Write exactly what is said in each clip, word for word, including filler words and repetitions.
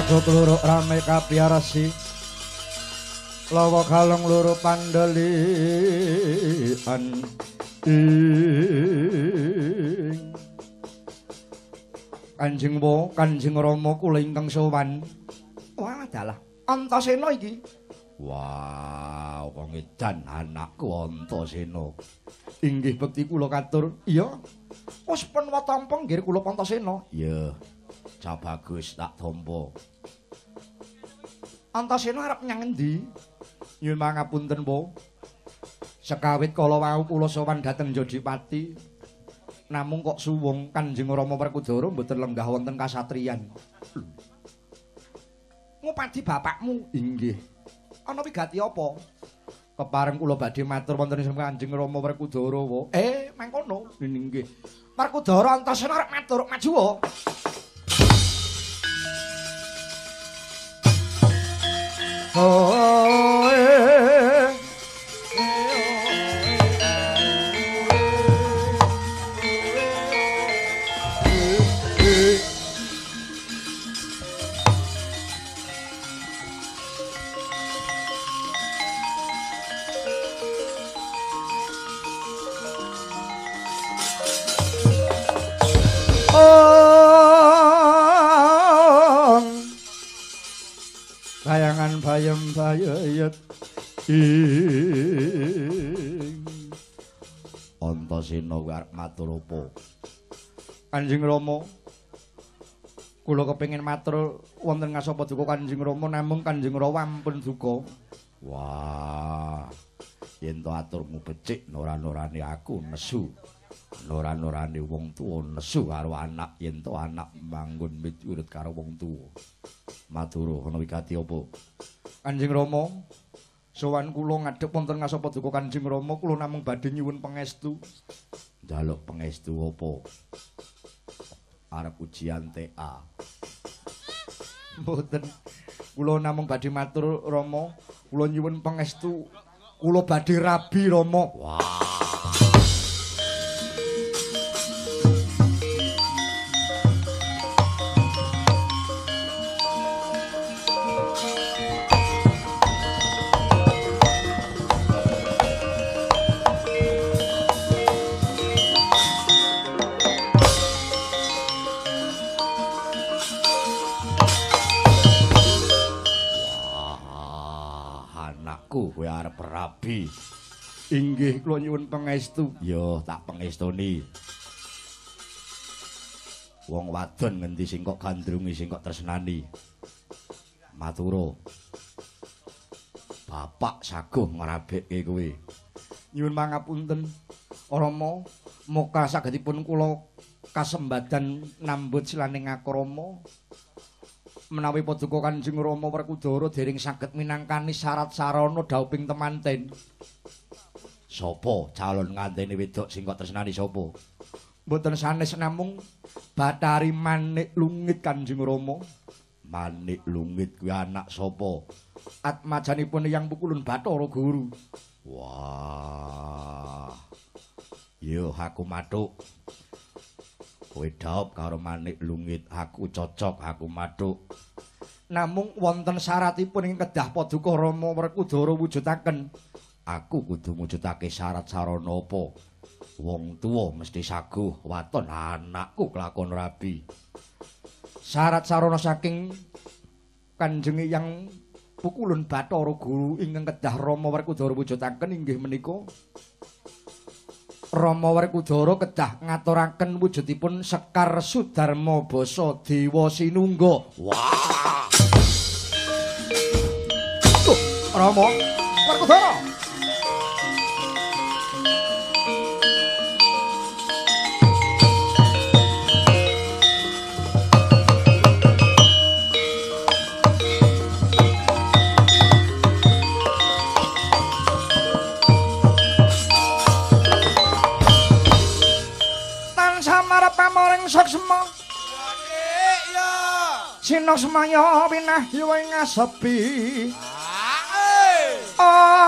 Kluruk rame kapiarasi lawa kalong loro pandelian ing Kanjeng Wo Kanjeng Rama kula ingkang sowan. Wah dalah Antasena iki. Wah wong edan anakku Antasena. Inggih bekti kula katur. Iya. Wis penwa tampa nggih kula Antasena. Iya. Ca bagus tak tampa. Antasena arep nyang endi? Nyuwun mangapunten, Po. Sekawit kala wau kula sowan dhateng Jodipati. Namung kok suwung Kanjeng Rama Werkudara mboten lenggah wonten kasatriyan. Ngupadi bapakmu? Inggih. Ana wigati apa? Kepareng kula badhe matur wonten ing Kanjeng Rama Werkudara, Po. Eh, mangkono. Inggih. Werkudara Antasena arep matur maju, Po. Oh, eh, bayangan bayem bayayet ing Antasena kuwi arep matur apa? Kanjeng Rama kula kepengin matur wonten ngasapa duka Kanjeng Rama namung Kanjeng Rama ampun duka. Wah, yen to aturmu becik nora-norane aku nesu. Nora-norane wong tuwa nesu karo anak yen to anak manggon miturut karo wong tuwa. Matur ana wigati apa? Kanjeng Rama, sowan kula ngadhep wonten ngasapa duka Kanjeng Rama kula namung badhe nyuwun pangestu. Njaluk pangestu apa? Arep ujian T A. Mboten. Kula namung badhe matur Rama, kula nyuwun pangestu kula badhe rabi Rama. Wah. Kowe arep rabi. Inggih kula nyuwun pangestu. Ya tak pangestuni. Wong wadon ngendi sing kok gandrungi sing kok tresnani. Matura. Bapak saguh ngrabekke kowe. Nyuwun mangapunten. Rama, muka sagedipun kula kasembadan nambut silaning akrama. Menawi paduka Kanjeng Rama Werkudara dereng saged minangkani syarat sarana dhauping temanten. Sapa calon ngantene wedok sing kok tresnani sapa? Mboten sanes namung Bathari Manik Lungit Kanjeng Rama. Manik Lungit kuwi anak sapa? Atmajanipun Hyang Pukulun Bathara Guru. Wah. Yo aku mathuk. Kowe dhaup karo Manik Lungit, aku cocok, aku mathuk. Namung wonten syaratipun ing kedah paduka Rama Werkudara wujudaken. Aku kudu mujudake syarat sarana apa? Wong tuwa mesti saguh, waton anakku kelakon rabi. Syarat sarana saking Kanjeng Hyang Pukulun Bathara Guru ingkang kedah Rama Werkudara wujudaken inggih menika Rama Werkudara kedah ngaturaken wujudipun Sekar Sudarma Basa Dewa Sinungga. Wah. Tuh, Rama Werkudara. Pamoring saksema ya sina semaya winahyu ing ngasepi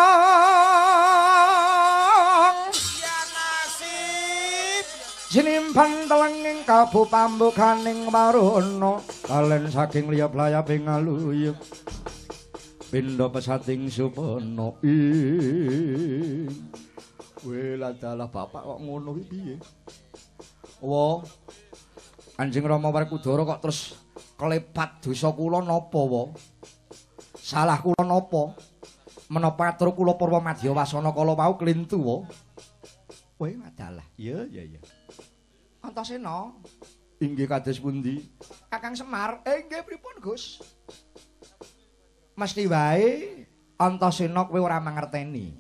ong ya nasib pantelenging kabu pambukaning warana kalen saking liya blayaping aluyup pindha pesating supana ing wela dalah bapak kok ngono iki piye wa Kanjeng Rama Werkudara kok terus kelepat dosa kula napa wa salah kula napa menapa atur kula Purwa Madyawasana kala wau klintu wa kowe adalah iya iya iya Antasena inggih kados pundi Kakang Semar eh nggih pripun Gus mesti wae Antasena kowe ora mangerteni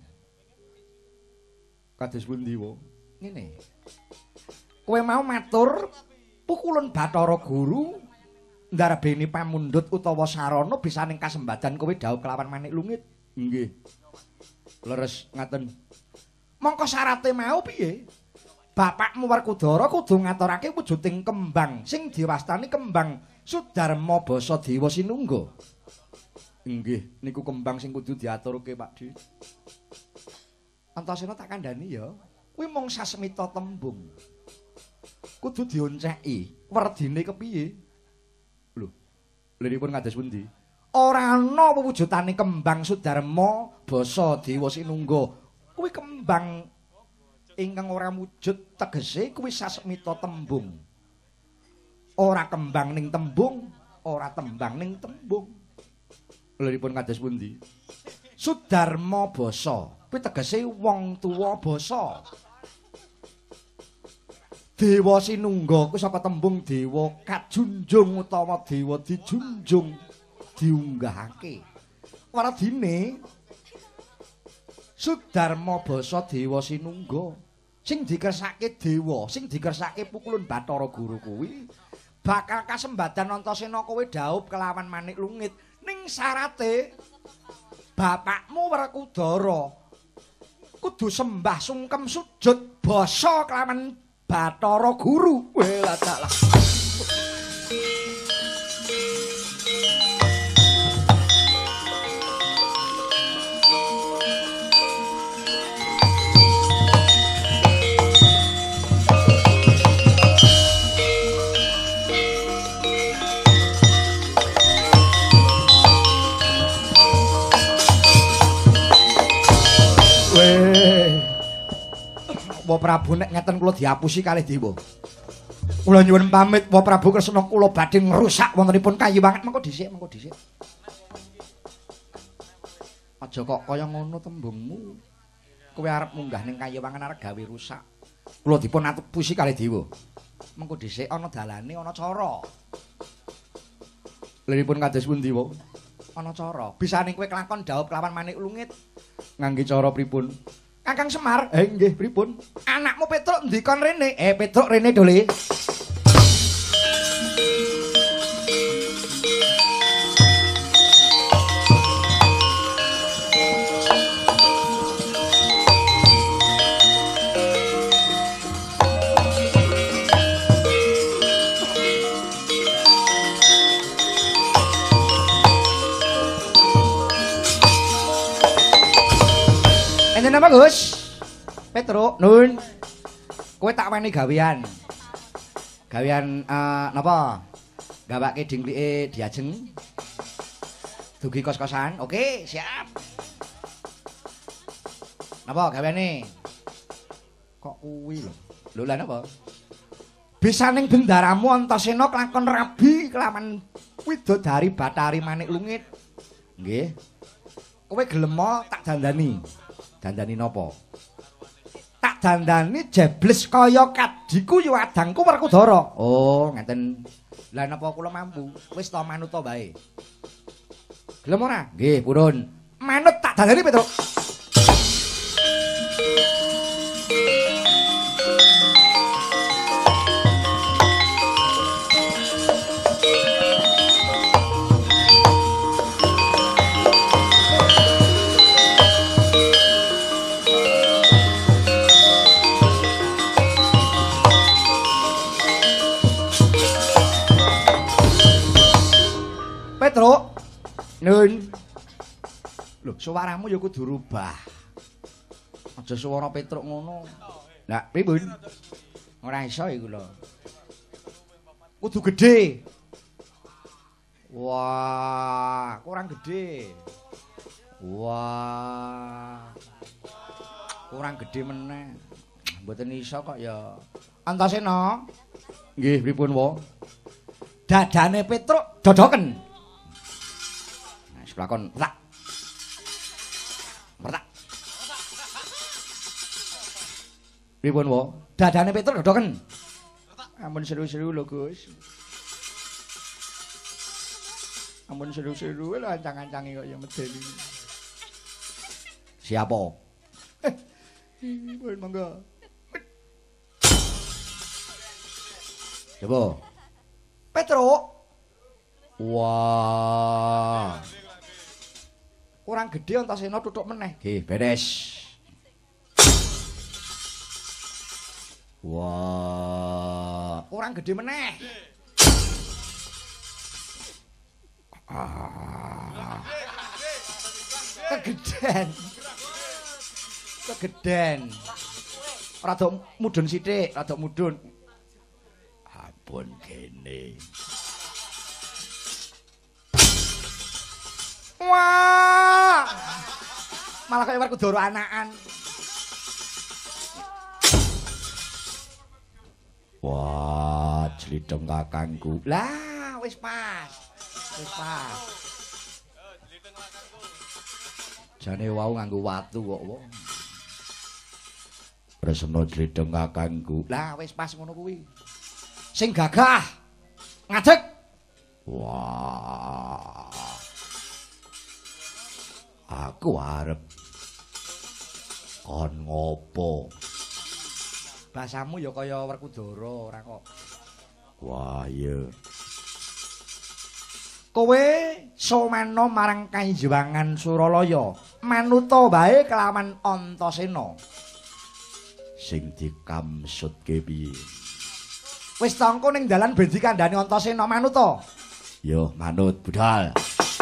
kados pundi wa ngene kowe mau matur pukulun Bathara Guru ndarbeni pamundhut utawa sarana bisaning kasembadan kowe dhawuh kelawan manik lungit nggih leres ngaten mongko syarate mau piye Bapakmu Werkudara kudu ngaturake wujuding kembang sing diwastani kembang Sudarma basa Dewa Sinungga nggih niku kembang sing kudu diaturke Pakdi Antasena tak kandhani ya kuwi mung sasmita tembung kudu dionceki werdine kepiye lho liripun kados pundi ora ana wujudane kembang Sudarma basa Dewa Sinungga kuwi kembang ingkang ora wujud tegese kuwi sasmita tembung ora kembang ning tembung ora tembang ning tembung liripun kados pundi Sudarma basa kuwi tegese wong tuwa basa Dewa Sinungga kuwi saka tembung dewa kajunjung utawa dewa dijunjung diunggahake. Wardine Sudarma basa Dewa Sinungga sing dikersake dewa, sing dikersake pukulun Bathara Guru kuwi bakal kasembadan Antasena kowe dhaup kelawan manik lungit ning syarate bapakmu Werkudara kudu sembah sungkem sujud basa kelawan Bathara Guru. Wela dalah. Wa Prabu nek ngeten kula diapusi kalih dewa. Kula nyuwun pamit Wa Prabu Kresna kula badhe ngrusak wontenipun Kayiwangan mengko dhisik mengko dhisik. Aja kok kaya ngono tembungmu. Kowe arep munggah ning Kayiwangan arep gawe rusak. Kula dipun apusi kalih dewa. Mengko dhisik ana dalane ana cara. Liripun kados pundi wa? Ana cara. Bisane kowe kelakon dhaup kelawan manik lungit ngangge cara pripun? Kakang Semar, eh nggih pripun? Anakmu Petruk ndikon rene. Eh Petruk rene dole. Enten apa Gus? Petruk, nun. Kowe tak wani gawean. Gawean uh, napa? Gawake dingklike diajeng. Dugi kos-kosan. Oke, siap. Napa gaweane? Kok kuwi lho. Lho lan apa? Bisaning bendaramu Antasena kelakon rabi kelawan widodari Bathari Manik Lungit. Nggih. Kowe gelem tak dandani. Dandani napa? Tak dandani jebles kaya kadiku yo adangku Werkudara. Oh, ngeten. Lah napa kula mampu? Wis ta manut ta bae. Gelem ora? Nggih, purun. Manut tak dandani Petruk. Petruk, nun. Lho, suaramu ya kudu rubah. Aja swara Petruk ngono. Lah, pripun? Ora iso iku lho. Kudu gedhe. Wah, kurang gede. Wah. Kurang gede meneh. Mboten iso kok ya. Antasena. Nggih, pripun wa? Dadane Petruk dodoken. Nah, seplakon tak. Mertak. Pripun wa? Dadane Petruk dodoken. Ampun seru-seru lho, Gus. Ampun seru-seru lho ancang-ancange kok ya medeni. Siapa? Eh. Pun monggo. Coba. Petruk. Wah. Kurang gede Antasena tutuk meneh. Nggih, beres. Wah, kurang gede meneh. Ah. Kegeden. Kegeden. Rada mudhun sithik, rada mudhun. Ampun kene. Wah. Malah kaya Werkudara anakan. Wah, jlitheng kakangku. Lah, wis pas. Wis pas. Jane wau nganggo watu kok wong. Resna jlitheng kakangku. Lah, wis pas ngono kuwi. Sing gagah. Ngadeg. Wah. Aku arep kon ngopo? Basamu ya kaya Werkudara ora kok. Wah, iya. Kowe somana marang Kaijuwangan Suralaya, manuta bae kelawan Antasena. Sing dikamsutke piye? Wis tangko ning dalan ben dikandhani Antasena manuta. Yo, manut budal.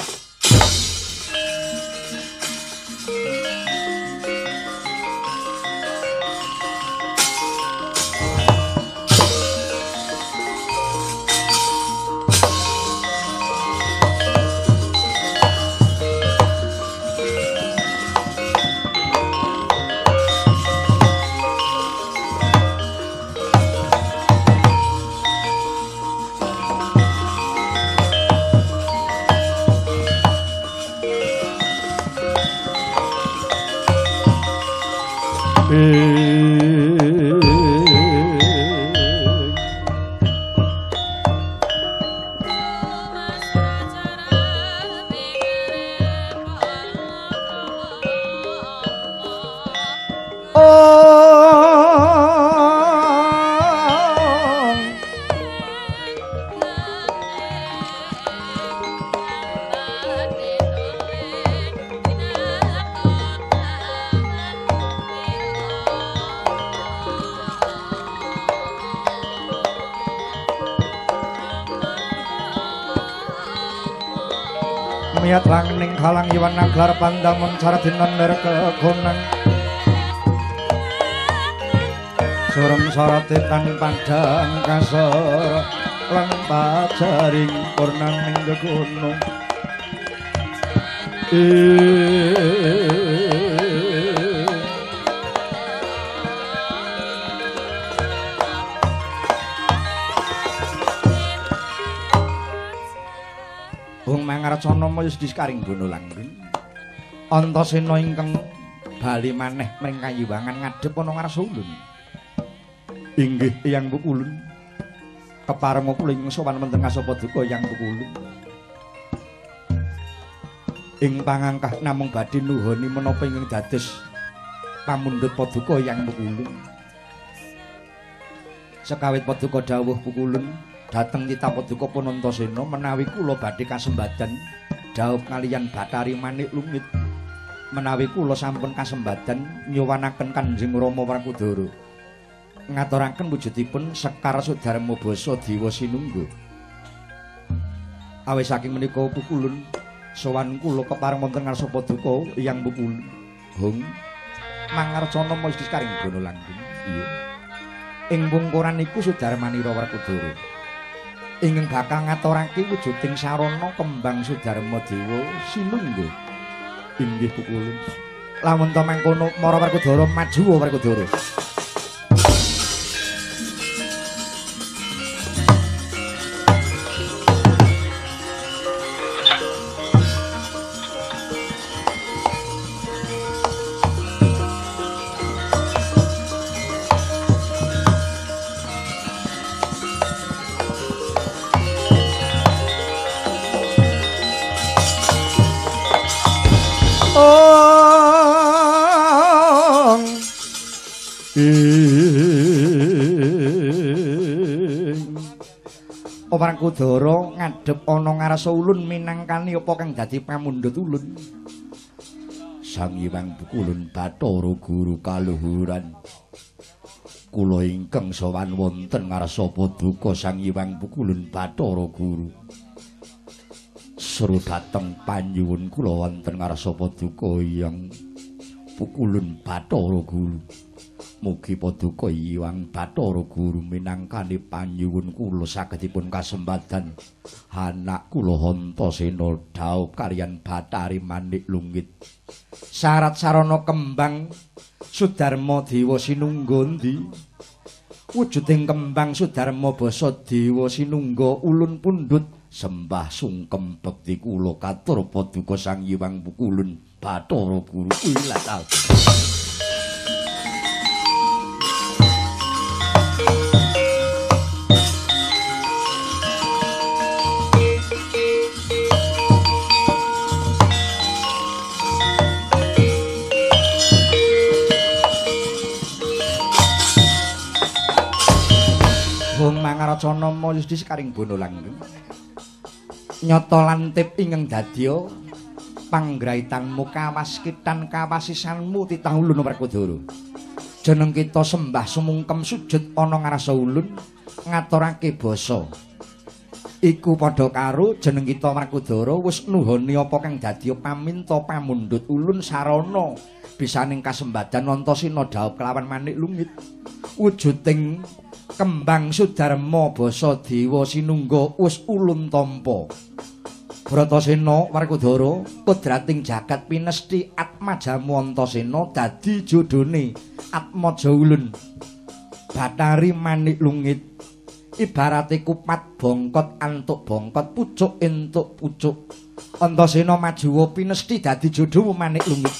Miat langning kalang iwan naglar pandamun saradinan ler kegonang surem saratitan padang kasor lan pajaring purnaning gegunung Bung Mangaracana wis diskaring bono langgeng. Antasena ingkang bali maneh mring Kayuwangan ngadhep ana ngarsa ulun. Inggih Eyang Pukulun. Kepareng kula ing sowan wonten ngasapa duka Eyang Pukulun. Ing pangangkah namung badhe nuhoni menapa ingkang dados pamundhut paduka Eyang Pukulun. Sekawit paduka dawuh Pukulun dateng titah paduka Antasena menawi kula badhe kasembadan dhaup kaliyan Bathari Manik Lumit menawi kula sampun kasembadan nyuwanaken Kanjeng Rama Werkudara ngaturaken wujudipun Sekar Sudarma Basa Dewa Sinungga. Awis saking menika Pukulun sowan kula kepareng wonten ngarsa paduka Eyang Pukulun. Hung Mangaracana wis diskaring bono langgeng. Iya. ing wungkuran iku Sudarmanira Werkudara ingkang bakal ngaturake wujuding sarana kembang Sudarma Dewa Sinungga inggih pukulun lamun ta mangkono Mara Werkudara maju Werkudara Werkudara ngadhep ana ngarsa ulun minangkani apa kang dadi pamundhut ulun. Sang Hyang Pukulun Bathara Guru kaluhuran. Kula ingkang sowan wonten ngarsa paduka Sang Hyang Pukulun Bathara Guru. Seru dhateng panyuwun kula wonten ngarsa paduka Hyang Pukulun Bathara Guru. Mugi paduka Hyang Bathara Guru minangkani panyuwun kula sagedipun kasembadan anak kula Antasena dhaup kaliyan Bathari Manik Lungit. Syarat sarana kembang Sudarma Dewa Sinungga ndi? Wujuding kembang Sudarma Basa Dewa Sinungga ulun pundhut sembah sungkem bekti kula katur paduka Sang Hyang Pukulun Bathara Guru ilat. Mangaracana Mayusdi sekaring bono langgeng nyata lantip ingkang dadya panggraitanmu kawaskitan kawasisanmu titah ulun Werkudara jeneng kita sembah sumungkem sujud ana ngarsa ulun ngaturake basa iku padha karo jeneng kita Werkudara wis nuhoni apa kang dadya paminta pamundhut ulun sarana bisaning kasembadan Antasena dhaup kelawan Manik Lungit wujuding kembang Sudarma Basa Dewa Sinungga wis ulun tampa. Bratasena Werkudara kodrating jagat pinesti Atmajamu Antasena dadi jodhone Atmaja ulun. Bathari Manik Lungit ibarate kupat bongkot antuk bongkot pucuk entuk pucuk. Antasena maju pinesti dadi jodhomu Manik Lungit.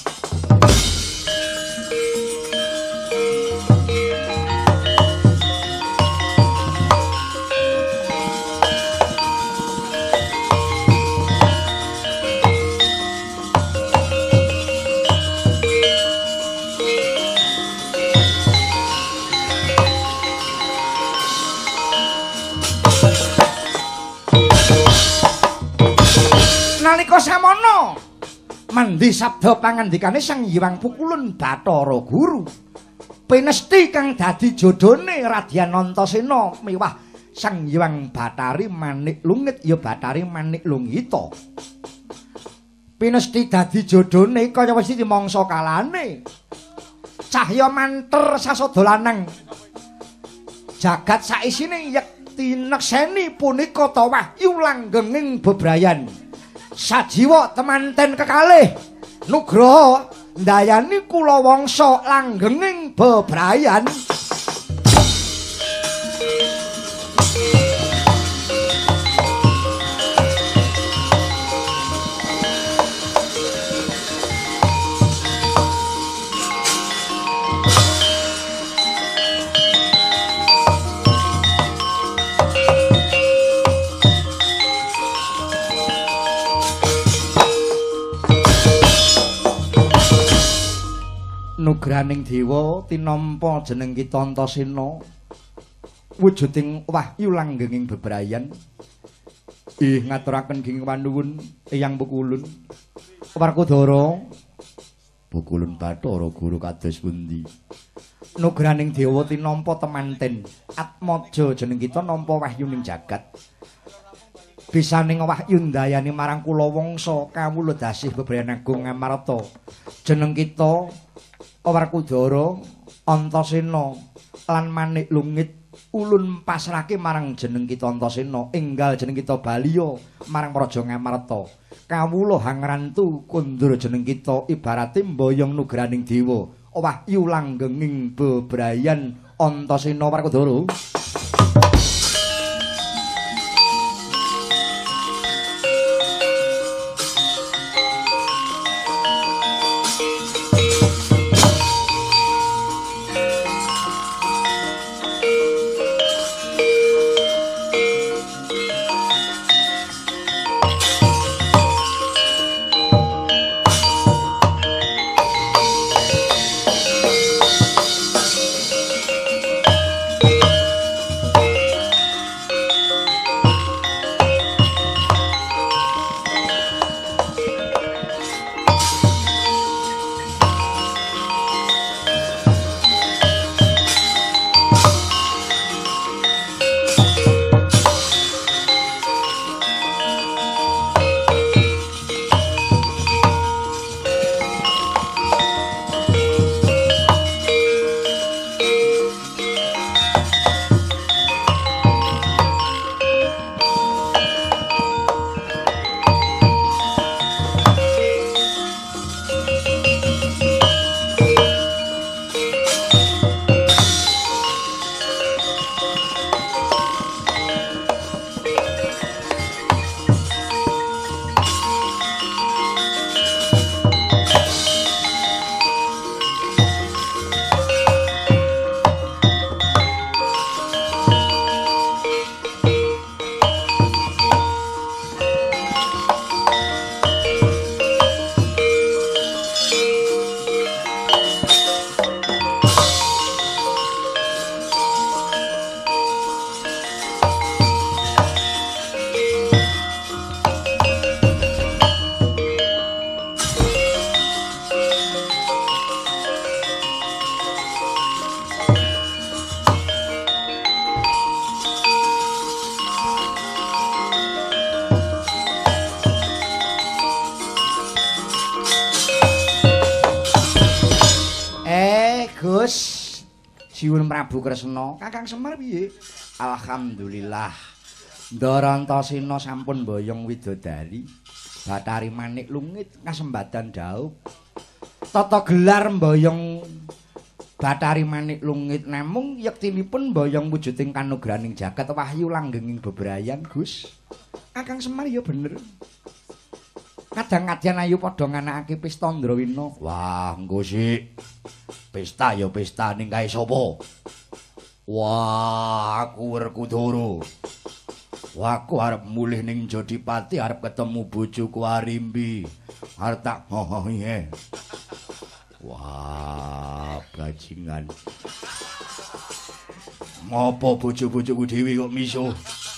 Nalika samono mandi sabda pangandikane Sang Hyang Pukulun Bathara Guru pinesti kang dadi jodhone Radyan Antasena miwah Sang Hyang Bathari Manik Lungit ya Bathari Manik Lungita pinesti dadi jodhone kaya wis dimangsa kalane cahya manter sasada lanang jagat saisine yekti nekseni punika ta wahyu langgenging bebrayan sajiwa temanten kekalih nugraha ndayani kula wangsa langgenging bebrayan nugraning dewa tinampa jeneng kita Antasena wujuding wahyu langgenging bebrayan ih ngaturaken ging panuwun Hyang Pukulun Werkudara Pukulun Bathara Guru kados pundi nugraning dewa tinampa temanten Atmaja jeneng kita nampa wahyuning jagat bisaning wahyu ndayani marang kula wangsa kawula dasih bebrayan agung ngamarta jeneng kita Werkudara Antasena lan Manik Lungit ulun pasrahke marang jeneng kita Antasena, enggal jeneng kita Baliya marang Praja Ngamarta. Kawula hangrantu kondur jeneng kita ibarate mboyong nugraning dewa. Wahyu langgenging bebrayan Antasena Werkudara. Siwun Prabu Kresna, Kakang Semar piye? Alhamdulillah. Ndara Antasena sampun mboyong widodari. Bathari Manik Lungit kasembadan daup. Tata gelar mboyong Bathari Manik Lungit namung yektinipun mboyong wujuding kanugraning jagat wahyu langgenging bebrayan, Gus. Kakang Semar ya bener. Kadang-kadang ayu padha nganakake pesta Ndrawina. Wah, engko sik. Pesta ya pesta ning kae sapa? Wah, aku Werkudara. Wah, aku arep mulih ning Jodipati, arep ketemu bojoku Arimbi. Arep tak hohohe. Wah, bajingan. Ngopo bojo-bojoku dhewe kok misuh?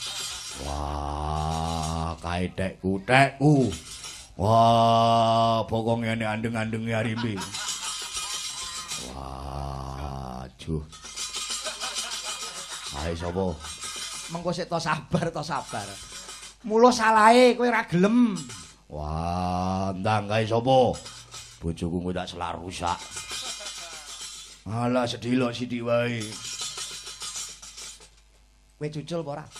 Wah, kae tek-kutekku. Wah, pokok ngene andeng-andenge Arimbi. Wah, juh. Ae sapa? Mengko sik to sabar, to sabar. Mula salahe kowe ora gelem. Wah, ndang kae sapa? Bojoku engko tak selar rusak. Alah sedilok sithik wae. Kowe cucul apa ora?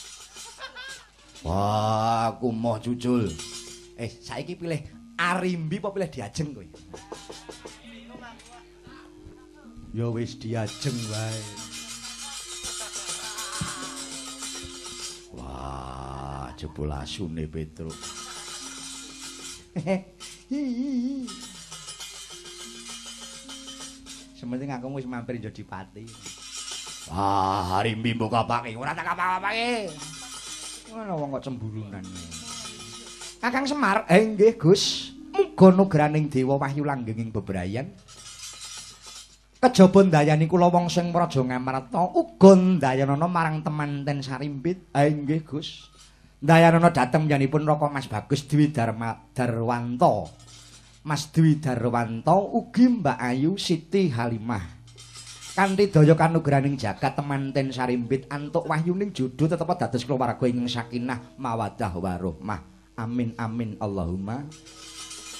Wah, aku moh cucul. Eh, saiki pilih Arimbi apa pilih Diajeng kowe? Ya wis Diajeng wae. Wah, jebul asune Petruk. Sementing aku wis mampir Jodipati. Wah, Arimbi mbok kapake, ora tak apa-apake. Ngono wong kok cembulunan. Kakang Semar, eh nggih Gus, muga nugraning dewa wahyu langgenging bebrayan. Kejaba ndayani kula wong sing Praja Ngamarta uga ndayanana marang temanten Sarimpit. Eh nggih Gus. Ndayanana dhateng yanipun Raka Mas Bagus Dwi Darma Darwanto. Mas Dwi Darwanto ugi Mbak Ayu Siti Halimah. Kanthi daya kanugraning jagat temanten Sarimpit antuk wahyuning jodho tetep dados keluarga ingkang sakinah mawaddah warahmah. Amin amin Allahumma.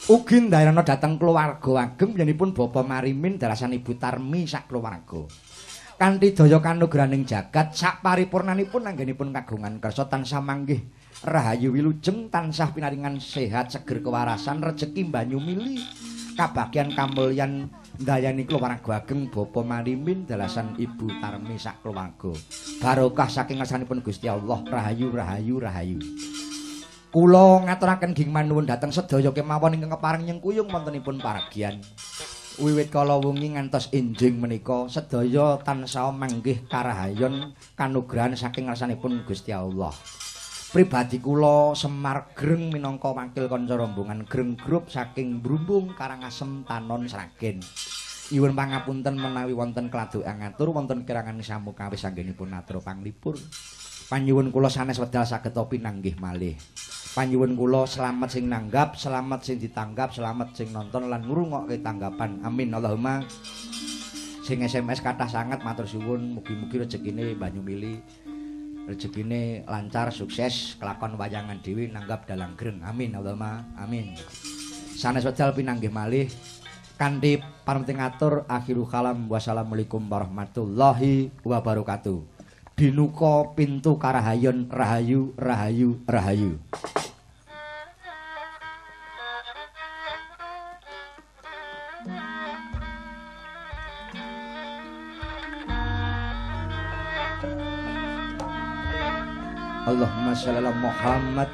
Ugi ndairana dhateng keluarga ageng yenipun Bapak Marimin dalasan Ibu Tarmi sak keluarga. Kanthi daya kanugrahaning jagat sak paripurnanipun anggenipun kagungan kersa tansah manggih rahayu wilujeng tansah pinaringan sehat seger kewarasan rejeki banyu mili kabagyan kamulyan ndayani keluarga ageng Bapak Marimin dalasan Ibu Tarmi sak keluarga. Barokah saking ngarsanipun Gusti Allah rahayu rahayu rahayu. Kula ngaturaken ging manuwun dhateng sedaya kemawon ingkang kepareng nyengkuyung wontenipun paragian. Wiwit kala wengi ngantos enjing menika sedaya tansah manggih karahayon kanugrahan saking ngarsanipun Gusti Allah. Pribadi kula Semar Greng minangka wakil kanca rombongan Greng Group saking Brumbung Karangasem Tanon Sragen. Nyuwun pangapunten menawi wonten kladokan ngatur wonten kirangan samukawis anggenipun atur panglipur. Panyuwun kula sanes wedal saged pinanggih malih. Panyuwun kula selamat sing nanggap, selamat sing ditanggap, selamat sing nonton lan ngrungokke tanggapan. Amin Allahumma. Sing S M S kathah sanget matur suwun, mugi-mugi rejekine banyu mili, rejekine lancar, sukses, kelakon wayangan dhewe nanggap dalang greng. Amin Allahumma. Amin. Sanes wedal pinanggih malih kanthi panuting atur akhirul kalam wassalamualaikum warahmatullahi wabarakatuh. Dinuka pintu karahayon rahayu rahayu rahayu. Allahumma shalli ala Muhammad.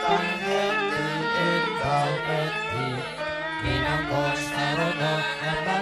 Minangka sarana